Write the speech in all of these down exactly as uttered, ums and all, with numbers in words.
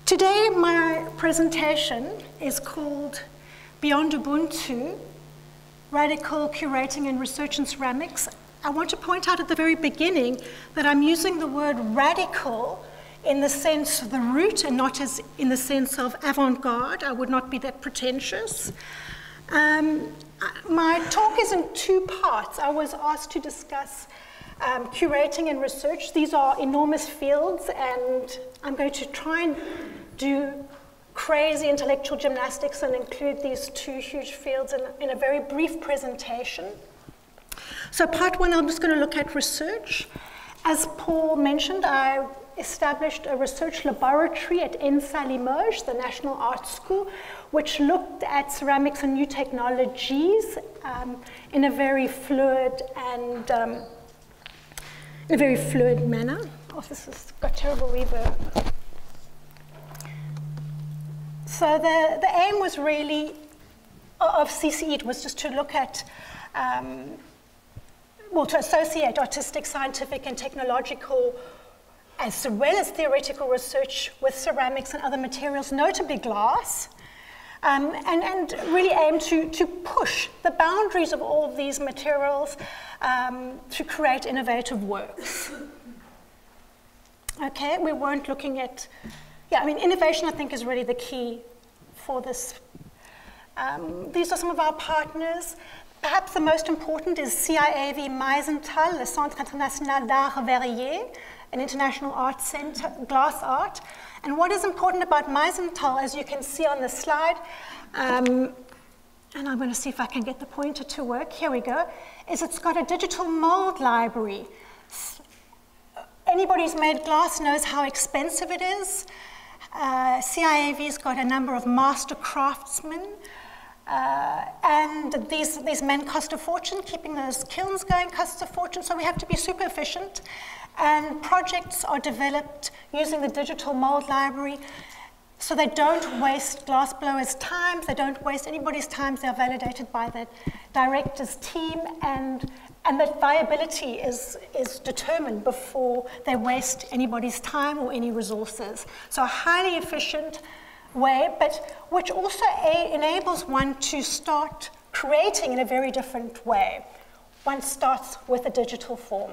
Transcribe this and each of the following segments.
Today, my presentation is called Beyond Ubuntu, Radical Curating and Research in Ceramics. I want to point out at the very beginning that I'm using the word radical in the sense of the root and not as in the sense of avant-garde. I would not be that pretentious. Um, my talk is in two parts. I was asked to discuss um, curating and research. These are enormous fields, and I'm going to try and do crazy intellectual gymnastics and include these two huge fields in, in a very brief presentation. So part one, I'm just going to look at research. As Paul mentioned, I established a research laboratory at E N S A Limoges, the National Art School, which looked at ceramics and new technologies um, in a very fluid and um, in a very fluid manner. Oh, this has got terrible reverb. So the, the aim was really, of C C E, it was just to look at, um, well, to associate artistic, scientific, and technological, as well as theoretical research with ceramics and other materials, notably glass, um, and, and really aim to, to push the boundaries of all of these materials um, to create innovative works. Okay, we weren't looking at, yeah, I mean, innovation, I think, is really the key for this. Um, these are some of our partners. Perhaps the most important is C I A V Meisenthal, le Centre International d'Art Verrier, an international art center, glass art. And what is important about Meisenthal, as you can see on the slide, um, and I'm going to see if I can get the pointer to work, here we go, is it's got a digital mold library. Anybody who's made glass knows how expensive it is. Uh, C I A V's got a number of master craftsmen, uh, and these, these men cost a fortune. Keeping those kilns going costs a fortune, so we have to be super efficient. And projects are developed using the digital mold library, so they don't waste glass blowers' time, they don't waste anybody's time, they're validated by the director's team, and, and that viability is, is determined before they waste anybody's time or any resources. So a highly efficient way, but which also a enables one to start creating in a very different way. One starts with a digital form.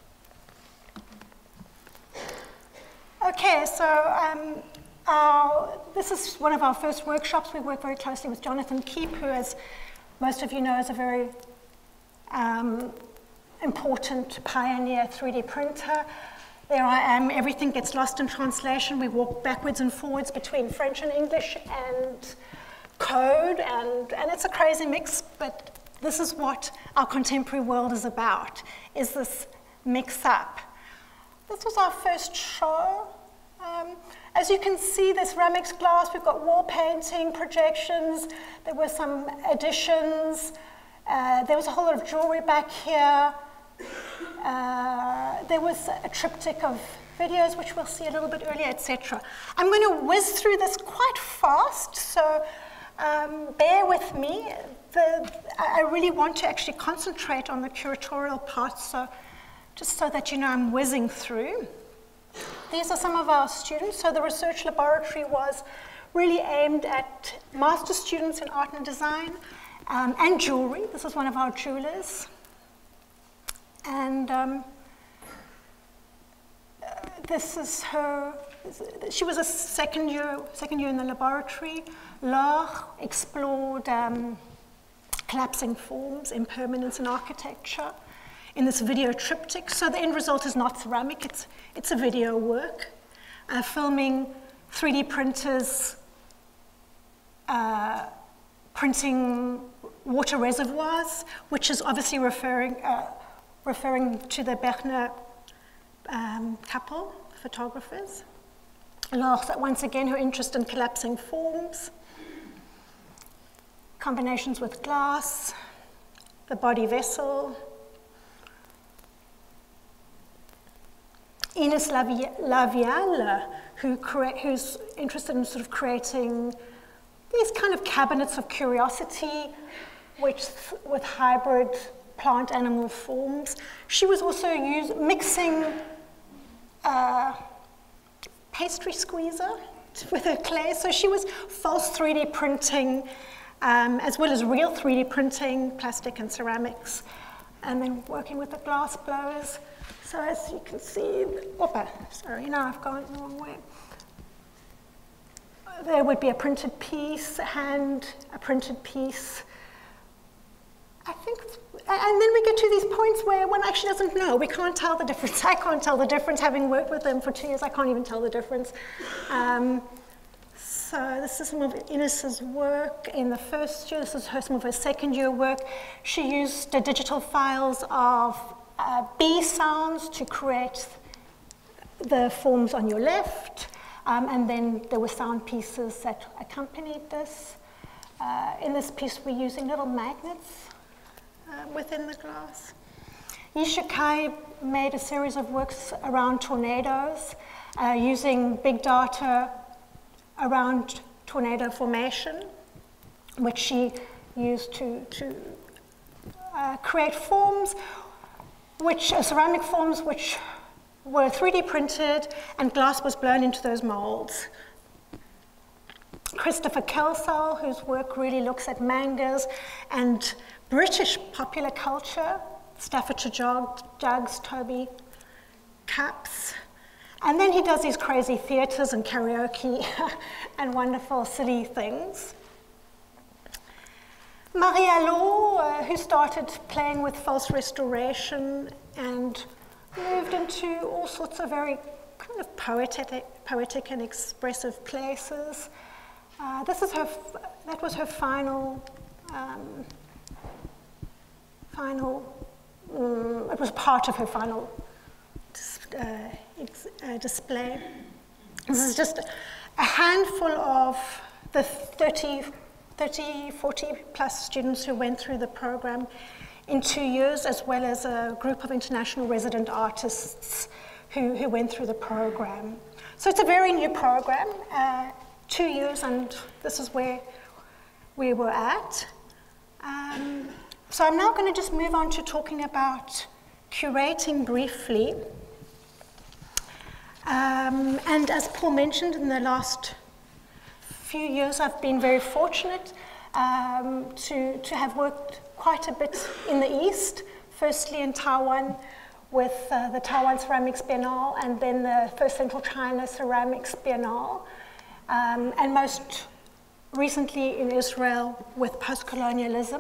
Okay, so um, our, this is one of our first workshops. We work very closely with Jonathan Keep, who, as most of you know, is a very um, important pioneer three D printer. There I am, everything gets lost in translation. We walk backwards and forwards between French and English and code, and, and it's a crazy mix, but this is what our contemporary world is about, is this mix-up. This was our first show. Um, as you can see, there's ceramics glass, we've got wall painting, projections, there were some additions, uh, there was a whole lot of jewelry back here. Uh, there was a triptych of videos, which we'll see a little bit earlier, et cetera. I'm going to whiz through this quite fast, so um, bear with me. The, I really want to actually concentrate on the curatorial part, so just so that you know I'm whizzing through. These are some of our students. So the research laboratory was really aimed at master students in art and design um, and jewelry. This is one of our jewelers. And um, uh, this is her, she was a second year, second year in the laboratory. Laure explored um, collapsing forms, impermanence in architecture in this video triptych. So the end result is not ceramic, it's, it's a video work, uh, filming three D printers, uh, printing water reservoirs, which is obviously referring, uh, referring to the Berner um, couple, photographers. Laure, once again, her interest in collapsing forms, combinations with glass, the body vessel. Ines Laviale, who who's interested in sort of creating these kind of cabinets of curiosity, which with hybrid plant-animal forms. She was also use, mixing uh, pastry squeezer with her clay. So she was false three D printing, um, as well as real three D printing, plastic and ceramics, and then working with the glass blowers. So as you can see, opa, sorry, now I've gone the wrong way. There would be a printed piece, a hand, a printed piece. I think, and then we get to these points where one actually doesn't know. We can't tell the difference. I can't tell the difference. Having worked with them for two years, I can't even tell the difference. Um, so this is some of Ines' work in the first year. This is her, some of her second year work. She used the digital files of uh, B sounds to create the forms on your left. Um, and then there were sound pieces that accompanied this. Uh, in this piece, we're using little magnets uh, within the glass. Yisha Kai made a series of works around tornadoes, uh, using big data around tornado formation, which she used to, to uh, create forms, which are ceramic forms, which were three D printed, and glass was blown into those molds. Christopher Kelsall, whose work really looks at mangas and British popular culture, Staffordshire jug, jugs, Toby cups. And then he does these crazy theatres and karaoke and wonderful silly things. Maria Law, uh, who started playing with false restoration and moved into all sorts of very kind of poetic, poetic and expressive places. Uh, this is her, that was her final, um, final, um, it was part of her final dis uh, ex uh, display. This is just a handful of the thirty, forty plus students who went through the program in two years, as well as a group of international resident artists who, who went through the program. So it's a very new program, uh, two years, and this is where we were at. Um, so I'm now going to just move on to talking about curating briefly. Um, and as Paul mentioned, in the last few years, I've been very fortunate um, to, to have worked quite a bit in the East, firstly in Taiwan with uh, the Taiwan Ceramics Biennale, and then the first Central China Ceramics Biennale, um, and most recently in Israel with post-colonialism.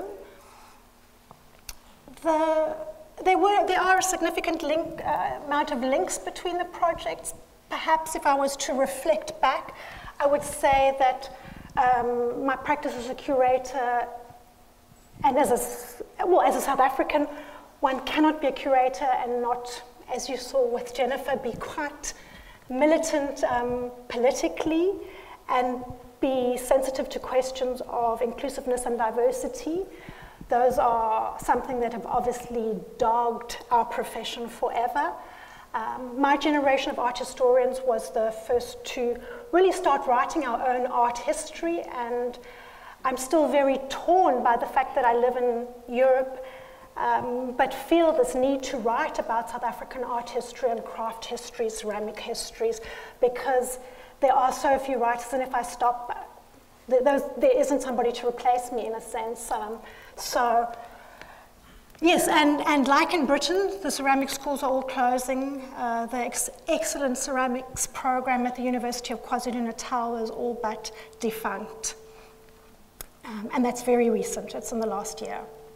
The, there, were, there are a significant link, uh, amount of links between the projects. Perhaps if I was to reflect back, I would say that um, my practice as a curator and as a, well, as a South African, one cannot be a curator and not, as you saw with Jennifer, be quite militant um, politically and be sensitive to questions of inclusiveness and diversity. Those are something that have obviously dogged our profession forever. Um, my generation of art historians was the first to really start writing our own art history, and I'm still very torn by the fact that I live in Europe, um, but feel this need to write about South African art history and craft history, ceramic histories, because there are so few writers, and if I stop, there, there isn't somebody to replace me in a sense. Um, so, yes, and, and like in Britain, the ceramic schools are all closing. Uh, the ex excellent ceramics program at the University of KwaZulu-Natal is all but defunct. Um, and that's very recent, it's in the last year.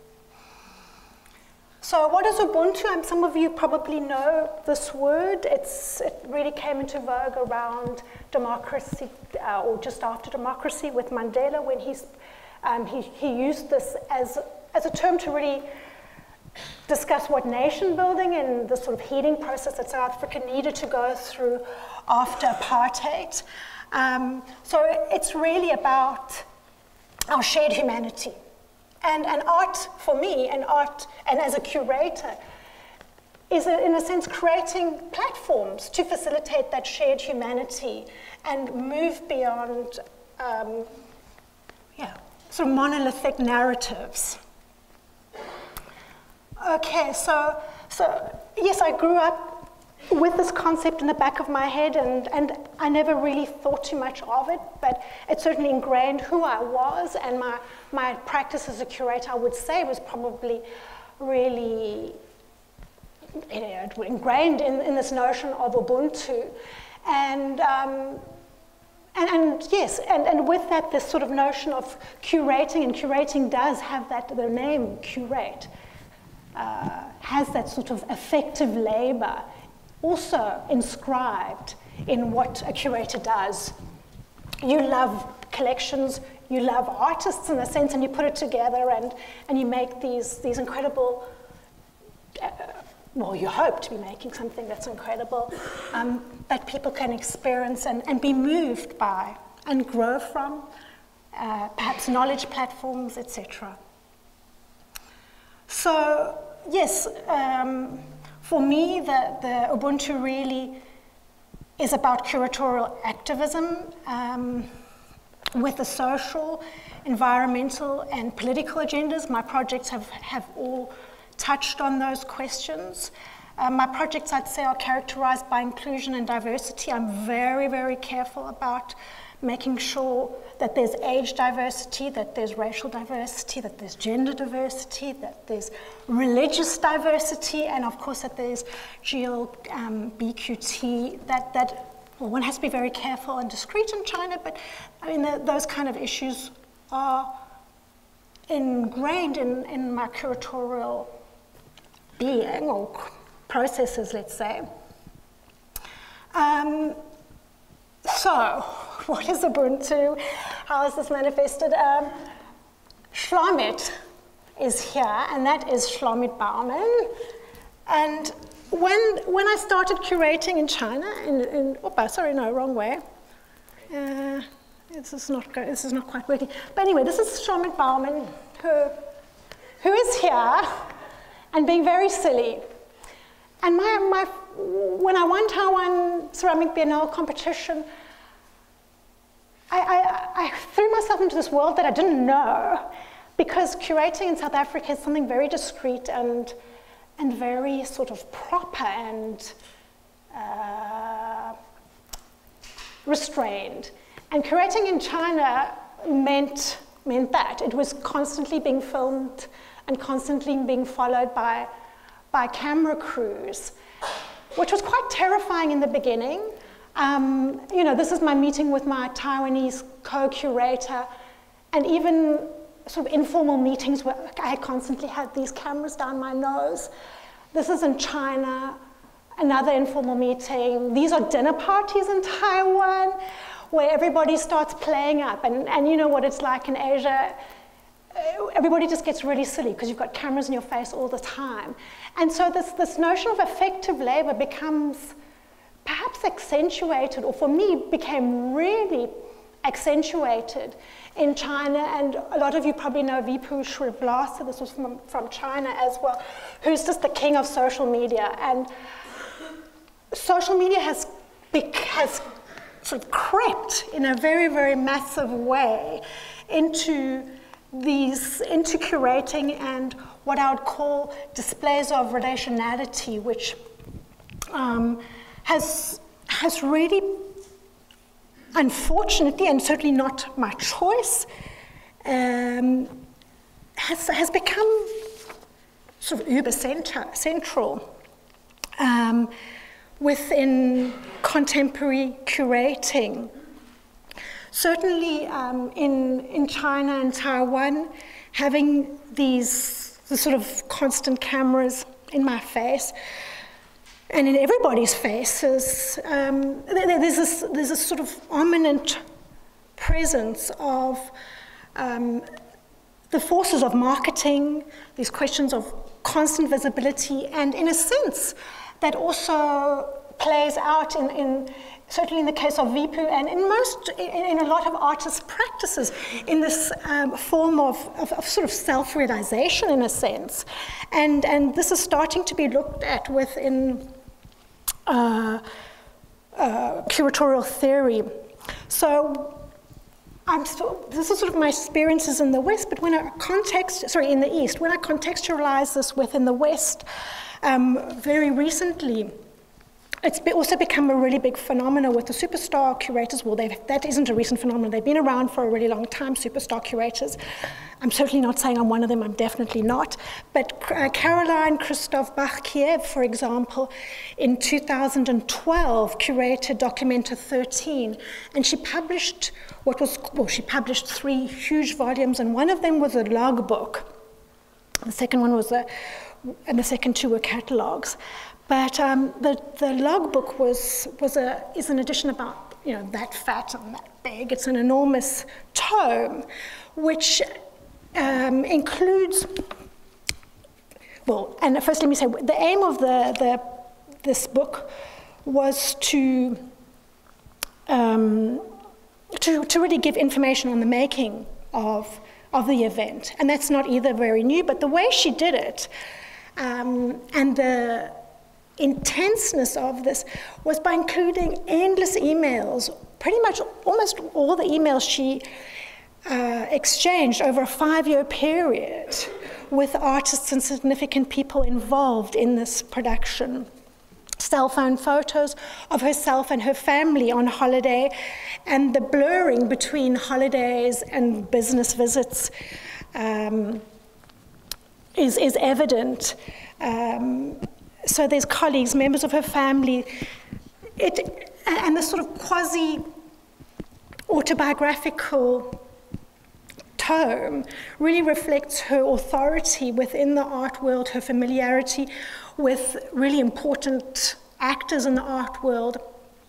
So what is Ubuntu? Um, some of you probably know this word. It's, it really came into vogue around democracy, uh, or just after democracy with Mandela, when he's, um, he, he used this as, as a term to really discuss what nation building and the sort of healing process that South Africa needed to go through after apartheid. Um, so it's really about our shared humanity. And, and art, for me, and art, and as a curator, is a, in a sense creating platforms to facilitate that shared humanity and move beyond, um, yeah, sort of monolithic narratives. Okay, so, so yes, I grew up with this concept in the back of my head, and, and I never really thought too much of it, but it certainly ingrained who I was, and my, my practice as a curator, I would say, was probably really you know, ingrained in, in this notion of Ubuntu. And, um, and, and yes, and, and with that, this sort of notion of curating, and curating does have that, the name curate, uh, has that sort of effective labor also inscribed in what a curator does. You love collections, you love artists in a sense, and you put it together and, and you make these, these incredible, uh, well, you hope to be making something that's incredible, um, that people can experience and, and be moved by and grow from, uh, perhaps knowledge platforms, et cetera. So, yes, um, for me, the, the Ubuntu really is about curatorial activism um, with the social, environmental, and political agendas. My projects have, have all touched on those questions. Uh, my projects, I'd say, are characterized by inclusion and diversity. I'm very, very careful about making sure that there's age diversity, that there's racial diversity, that there's gender diversity, that there's religious diversity, and of course that there's G L B Q T, that, that well, one has to be very careful and discreet in China, but I mean, the, those kind of issues are ingrained in, in my curatorial being, or processes, let's say. Um, so, what is Ubuntu? How is this manifested? Um, Shlomit is here, and that is Shlomit Bauman. And when, when I started curating in China, in, in oh, sorry, no, wrong way. Uh, this is not go, this is not quite working. But anyway, this is Shlomit Bauman, who, who is here and being very silly. And my, my, when I won Taiwan Ceramic Biennale competition, I, I, I threw myself into this world that I didn't know, because curating in South Africa is something very discreet and, and very sort of proper and uh, restrained. And curating in China meant, meant that. It was constantly being filmed and constantly being followed by, by camera crews, which was quite terrifying in the beginning. Um, you know, this is my meeting with my Taiwanese co-curator, and even sort of informal meetings where I constantly had these cameras down my nose. This is in China, another informal meeting. These are dinner parties in Taiwan, where everybody starts playing up, and, and you know what it's like in Asia. Everybody just gets really silly because you've got cameras in your face all the time. And so this, this notion of effective labor becomes perhaps accentuated, or for me became really accentuated in China. And a lot of you probably know Vipu Shrivastava, this was from, from China as well, who's just the king of social media. And social media has, has sort of crept in a very, very massive way into these, into curating and what I would call displays of relationality, which um, has, has really, unfortunately, and certainly not my choice, um, has, has become sort of uber central um, within contemporary curating. Certainly um, in, in China and Taiwan, having these the sort of constant cameras in my face and in everybody's faces, um, there's, this, there's this sort of ominous presence of um, the forces of marketing, these questions of constant visibility, and in a sense, that also plays out in, in certainly in the case of Vipu, and in most, in, in a lot of artists' practices, in this um, form of, of, of sort of self-realization, in a sense. And, and this is starting to be looked at within uh, uh, curatorial theory. So I'm still, this is sort of my experiences in the West, but when I context, sorry, in the East, when I contextualize this within the West, um, very recently, it's also become a really big phenomenon with the superstar curators. Well, that isn't a recent phenomenon. They've been around for a really long time, superstar curators. I'm certainly not saying I'm one of them. I'm definitely not. But uh, Caroline Christoph Bach-Kiev, for example, in two thousand twelve curated Documenta thirteen, and she published what was, well, she published three huge volumes, and one of them was a logbook. The second one was a, and the second two were catalogs. But um, the, the logbook was, was a, is an edition about, you know, that fat and that big. It's an enormous tome, which um, includes, well, and first let me say, the aim of the, the, this book was to, um, to, to really give information on the making of, of the event. And that's not either very new, but the way she did it, um, and the intenseness of this was by including endless emails, pretty much almost all the emails she uh, exchanged over a five-year period with artists and significant people involved in this production. Cell phone photos of herself and her family on holiday, and the blurring between holidays and business visits um, is, is evident. Um, So there's colleagues, members of her family, it, and this sort of quasi-autobiographical tome really reflects her authority within the art world, her familiarity with really important actors in the art world,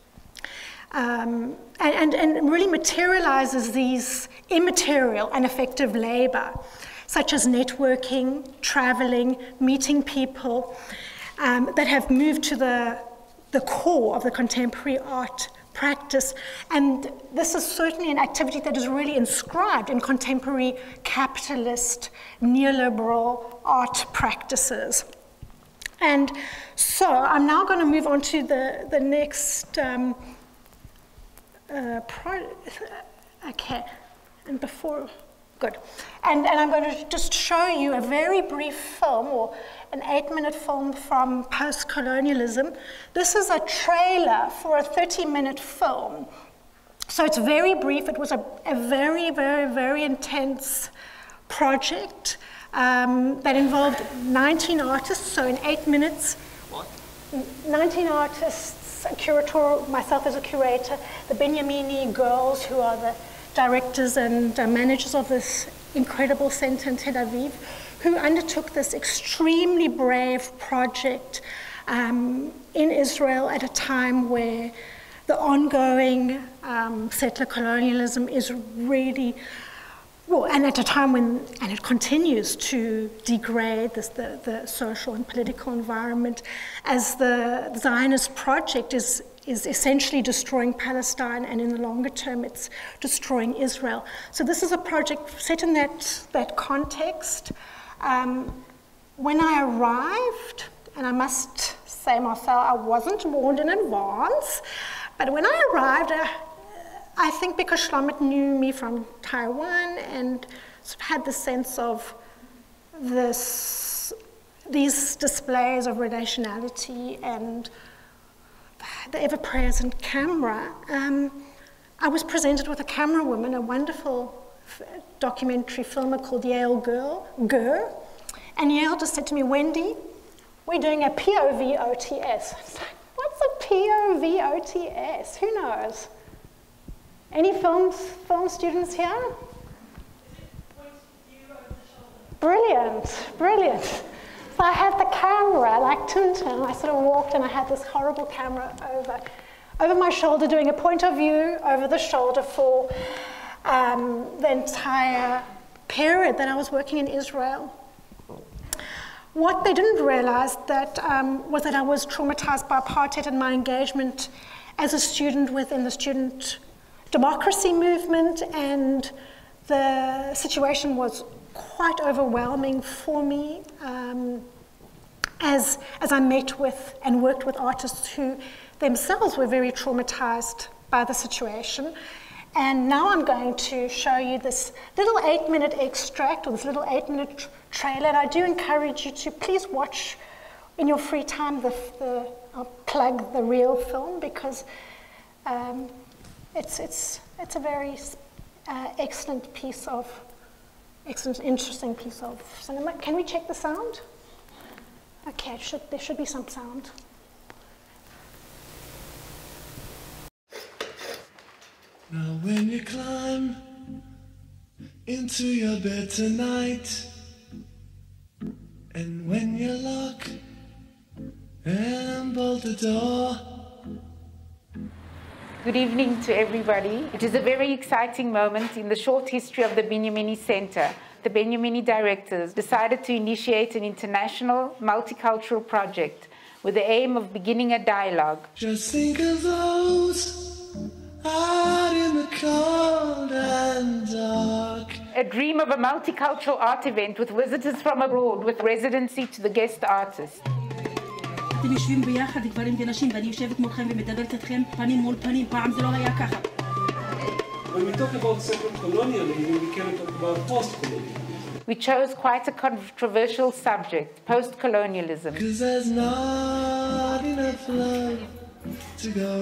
um, and, and, and really materializes these immaterial and effective labor, such as networking, traveling, meeting people, Um, that have moved to the, the core of the contemporary art practice. And this is certainly an activity that is really inscribed in contemporary capitalist, neoliberal art practices. And so I'm now going to move on to the, the next um, uh, pro okay, and before, good. And, and I'm going to just show you a very brief film, or an eight-minute film from post-colonialism. This is a trailer for a thirty-minute film. So it's very brief. It was a, a very, very, very intense project um, that involved nineteen artists, so in eight minutes, what? nineteen artists, a curator, myself as a curator, the Benyamini girls, who are the directors and uh, managers of this incredible center in Tel Aviv, who undertook this extremely brave project um, in Israel at a time where the ongoing um, settler colonialism is really, well, and at a time when, and it continues to degrade this, the, the social and political environment, as the Zionist project is is essentially destroying Palestine, and in the longer term, it's destroying Israel. So this is a project set in that, that context. Um, when I arrived, and I must say myself, I wasn't warned in advance, but when I arrived, uh, I think because Shlomit knew me from Taiwan and sort of had the sense of this, these displays of relationality and the ever-present camera, um, I was presented with a camera woman, a wonderful documentary filmer called Yale Girl, Gurr, and Yale just said to me, Wendy, we're doing a P O V O T S. I was like, what's a P O V O T S? Who knows? Any film, film students here? Brilliant, brilliant. So I had the camera, like Tintin, I sort of walked and I had this horrible camera over, over my shoulder, doing a point of view over the shoulder for um, the entire period that I was working in Israel. What they didn't realize that um, was that I was traumatized by apartheid and my engagement as a student within the student democracy movement, and the situation was quite overwhelming for me um, as, as I met with and worked with artists who themselves were very traumatized by the situation. And now I'm going to show you this little eight-minute extract, or this little eight-minute tr trailer. And I do encourage you to please watch in your free time the, the I'll plug the real film because um, it's, it's, it's a very uh, excellent piece of, excellent, interesting piece of cinema. Can we check the sound? Okay, it should, there should be some sound. Now when you climb into your bed tonight, and when you lock and bolt the door. Good evening to everybody. It is a very exciting moment in the short history of the Benyamini Center. The Benyamini directors decided to initiate an international multicultural project with the aim of beginning a dialogue. Just think of those out in the cold and dark. A dream of a multicultural art event with visitors from abroad with residency to the guest artist. אתם יושבים ביחד גברים ונשים ואני יושבת מולכם ומדברת אתכם פנים מול פנים, פעם זה לא היה ככה. When we talk about second colonialism, we can talk about post-colonialism. We chose quite a controversial subject, post-colonialism. Cause there's not enough love to go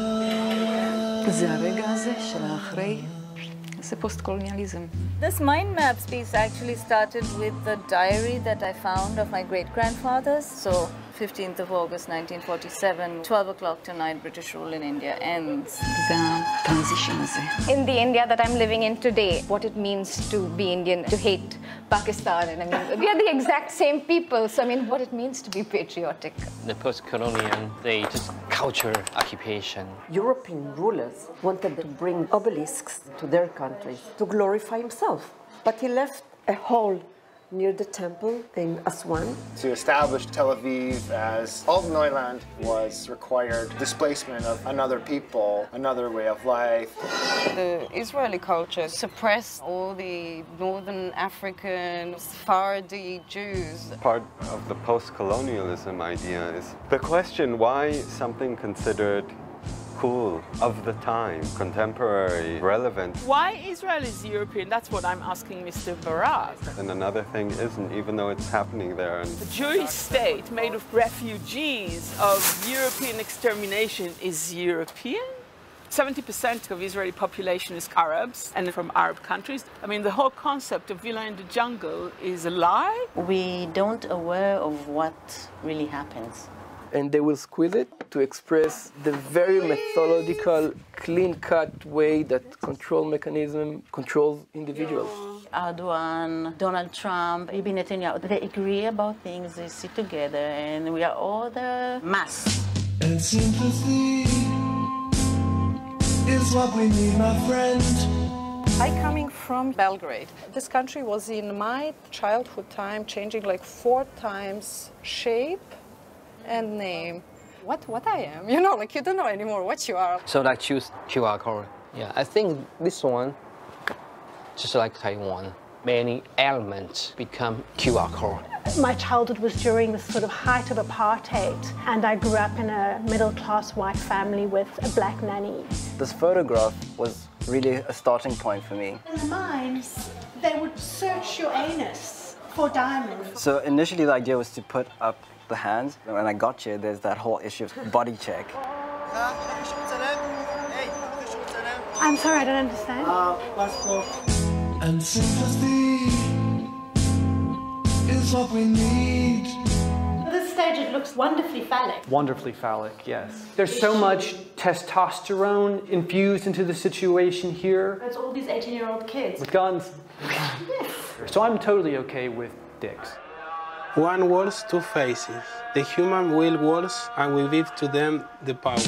around. זה הרגע הזה של האחרי, זה פוסט-קולוניאליזם. This mind maps piece actually started with the diary that I found of my great-grandfathers. So fifteenth of August nineteen forty-seven, twelve o'clock tonight, British rule in India ends. זה הטרנזישן הזה. In the India that I'm living in today, what it means to be Indian, to hate Pakistan, and I mean, we are the exact same people, so I mean, what it means to be patriotic. The post-colonial, they just culture occupation. European rulers wanted to bring obelisks to their countries to glorify himself, but he left a hole near the temple in Aswan. To establish Tel Aviv as Old Neuland was required displacement of another people, another way of life. The Israeli culture suppressed all the northern African Sephardi Jews. Part of the post-colonialism idea is the question why something considered cool, of the time, contemporary, relevant. Why Israel is European, that's what I'm asking Mister Barak. And another thing isn't, even though it's happening there. And the Jewish state made of refugees of European extermination is European. seventy percent of Israeli population is Arabs and from Arab countries. I mean, the whole concept of villa in the jungle is a lie. We don't aware of what really happens. And they will squeeze it to express the very methodical, clean-cut way that control mechanism controls individuals. Erdogan, Donald Trump, Bibi Netanyahu, they agree about things, they sit together, and we are all the mass. And sympathy is what we need, my friend. I coming from Belgrade. This country was in my childhood time changing like four times shape and name. What what I am, you know, like you don't know anymore what you are. So I choose Q R code. Yeah, I think this one, just like Taiwan, many elements become Q R code. My childhood was during the sort of height of apartheid, and I grew up in a middle-class white family with a black nanny. This photograph was really a starting point for me. In the mines, they would search your anus for diamonds. So initially the idea was to put up the hands. When I got here, there's that whole issue of body check. I'm sorry, I don't understand. Uh, and sympathy is what we need. At this stage, it looks wonderfully phallic. Wonderfully phallic, yes. There's so much testosterone infused into the situation here. It's all these eighteen-year-old kids. With guns. So I'm totally okay with dicks. One words, two faces. The human will words, and we give to them the power.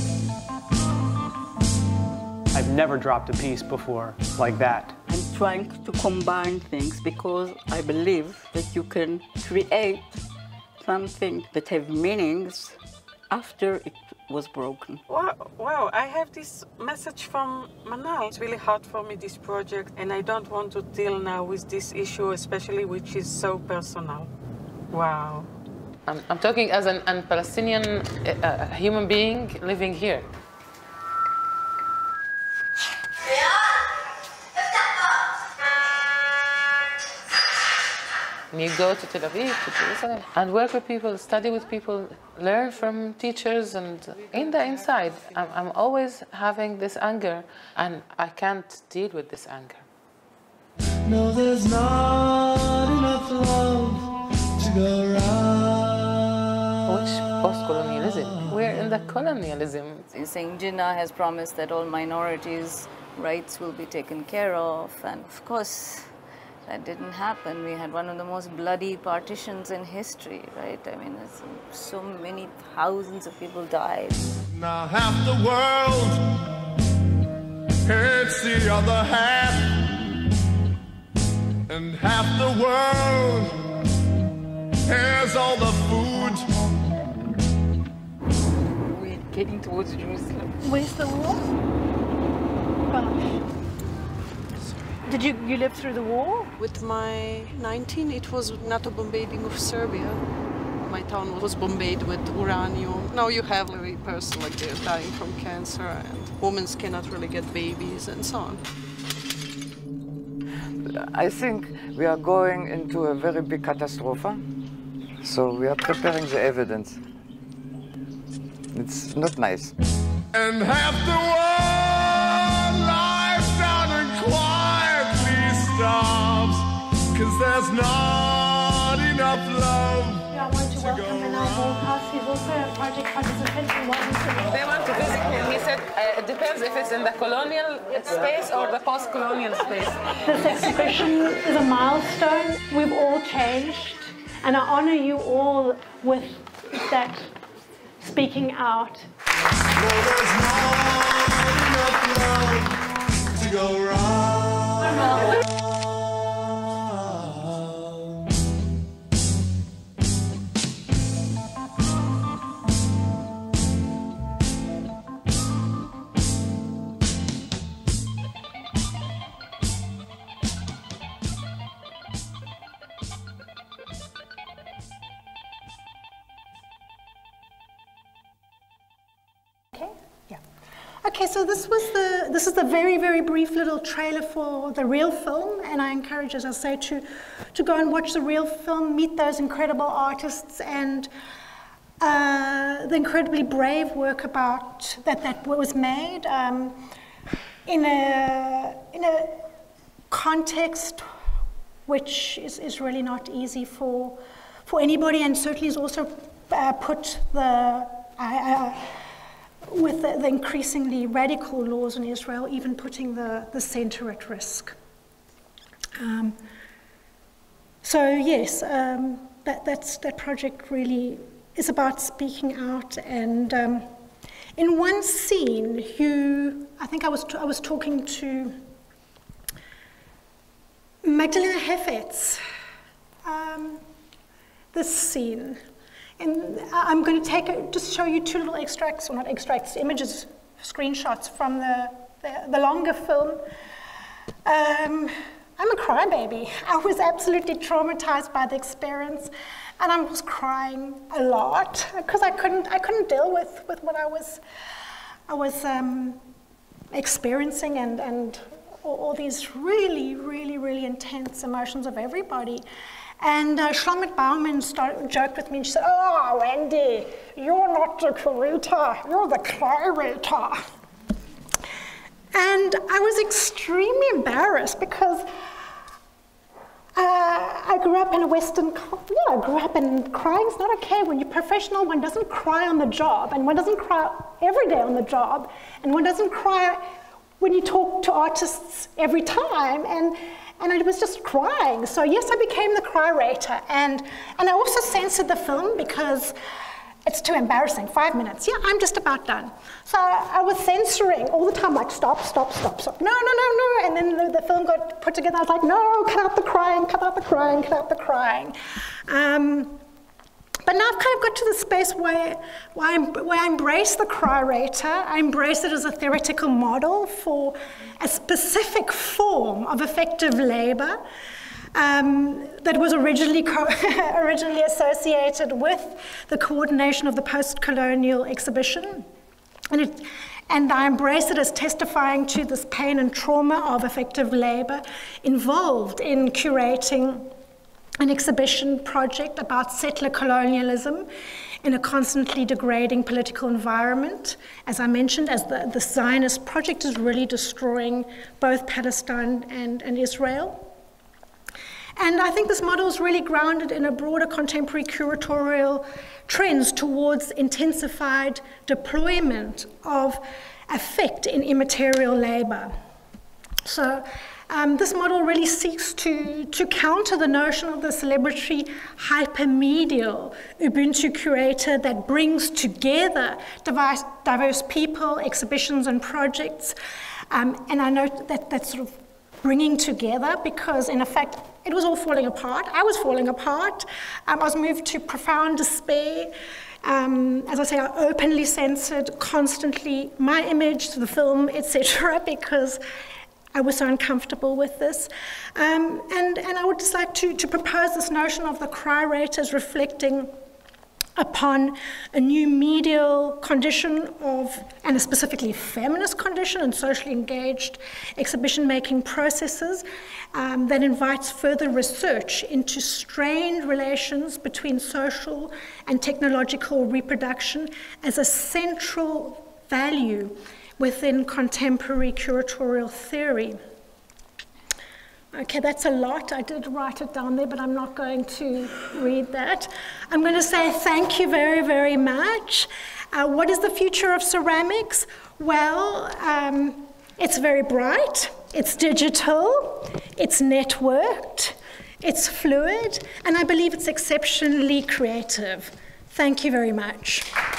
I've never dropped a piece before like that. I'm trying to combine things because I believe that you can create something that have meanings after it was broken. Wow, wow, I have this message from Manal. It's really hard for me, this project, and I don't want to deal now with this issue, especially which is so personal. Wow. I'm, I'm talking as an, an Palestinian uh, human being living here. You go to Tel Aviv, to Jerusalem, and work with people, study with people, learn from teachers, and in the inside, I'm, I'm always having this anger, and I can't deal with this anger. No, there's not enough love to go around. Which post-colonialism? We're in the colonialism. Saying Jinnah has promised that all minorities' rights will be taken care of, and of course, that didn't happen. We had one of the most bloody partitions in history, right? I mean, so many thousands of people died. Now half the world hates the other half, and half the world has all the food. We're getting towards Jerusalem. Where's the war? Gosh. Did you, you live through the war? With my nineteen, it was NATO bombarding of Serbia. My town was bombarded with uranium. Now you have a person like they're dying from cancer, and women cannot really get babies and so on. I think we are going into a very big catastrophe. So we are preparing the evidence. It's not nice. And half the world lies down and quietly stops, cause there's not enough love. Yeah, I want to welcome Manal Bolkas. He's also a project participant in what They want to visit him. He said uh, it depends if it's in the colonial space or the post-colonial space. This exhibition is a milestone. We've all changed, and I honor you all with that speaking out. No, there's not enough love to go round. Okay, so this was the this is the very very brief little trailer for the real film, and I encourage, as I say, to to go and watch the real film, meet those incredible artists, and uh, the incredibly brave work about that that was made um, in a in a context which is, is really not easy for for anybody, and certainly has also uh, put the uh, with the, the increasingly radical laws in Israel, even putting the, the center at risk. Um, so yes, um, that, that's, that project really is about speaking out. And um, in one scene, you, I think I was, I was talking to Magdalena Hefetz, um, this scene. And I'm going to take a, just show you two little extracts, or not extracts, images, screenshots from the, the, the longer film. Um, I'm a crybaby. I was absolutely traumatized by the experience, and I was crying a lot because I couldn't, I couldn't deal with, with what I was, I was um, experiencing, and, and all, all these really, really, really intense emotions of everybody. And uh, Shlomit Bauman started, joked with me, and she said, "Oh, Wendy, you're not the curator, you're the curator." And I was extremely embarrassed because uh, I grew up in a Western, yeah, I grew up in crying's not okay. When you're professional, one doesn't cry on the job, and one doesn't cry every day on the job, and one doesn't cry when you talk to artists every time. And And I was just crying. So yes, I became the cry-rater. And, and I also censored the film because it's too embarrassing. Five minutes. Yeah, I'm just about done. So I was censoring all the time, like stop, stop, stop, stop. No, no, no, no. And then the, the film got put together. I was like, no, cut out the crying, cut out the crying, cut out the crying. Um, But now I've kind of got to the space where, where, I, where I embrace the cry-rater. I embrace it as a theoretical model for a specific form of effective labor um, that was originally, co originally associated with the coordination of the post-colonial exhibition. And, it, and I embrace it as testifying to this pain and trauma of effective labor involved in curating an exhibition project about settler colonialism in a constantly degrading political environment. As I mentioned, as the, the Zionist project is really destroying both Palestine and, and Israel. And I think this model is really grounded in a broader contemporary curatorial trends towards intensified deployment of affect in immaterial labor. So um, this model really seeks to, to counter the notion of the celebratory hypermedial Ubuntu curator that brings together diverse, diverse people, exhibitions, and projects. Um, and I note that that's sort of bringing together because, in effect, it was all falling apart. I was falling apart. Um, I was moved to profound despair. Um, as I say, I openly censored constantly my image, the film, et cetera, because I was so uncomfortable with this. Um, and, and I would just like to, to propose this notion of the curators reflecting upon a new medial condition of, and a specifically feminist condition and socially engaged exhibition-making processes um, that invites further research into strained relations between social and technological reproduction as a central value within contemporary curatorial theory. Okay, that's a lot. I did write it down there, but I'm not going to read that. I'm going to say thank you very, very much. Uh, what is the future of ceramics? Well, um, it's very bright, it's digital, it's networked, it's fluid, and I believe it's exceptionally creative. Thank you very much.